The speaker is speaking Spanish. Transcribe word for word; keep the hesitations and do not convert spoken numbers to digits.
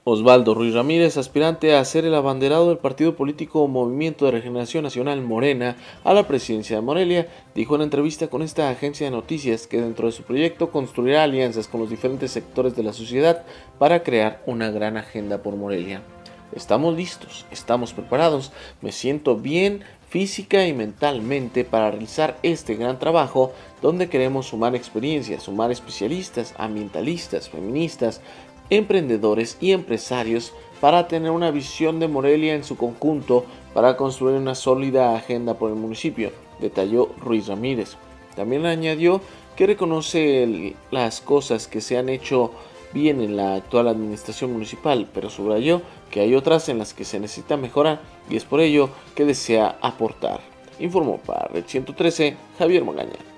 Osvaldo Ruiz Ramírez, aspirante a ser el abanderado del partido político Movimiento de Regeneración Nacional Morena a la presidencia de Morelia, dijo en entrevista con esta agencia de noticias que dentro de su proyecto construirá alianzas con los diferentes sectores de la sociedad para crear una gran agenda por Morelia. Estamos listos, estamos preparados, me siento bien física y mentalmente para realizar este gran trabajo donde queremos sumar experiencias, sumar especialistas, ambientalistas, feministas, emprendedores y empresarios para tener una visión de Morelia en su conjunto para construir una sólida agenda por el municipio, detalló Ruiz Ramírez. También añadió que reconoce el, las cosas que se han hecho bien en la actual administración municipal, pero subrayó que hay otras en las que se necesita mejorar y es por ello que desea aportar. Informó para Red ciento trece Javier Magaña.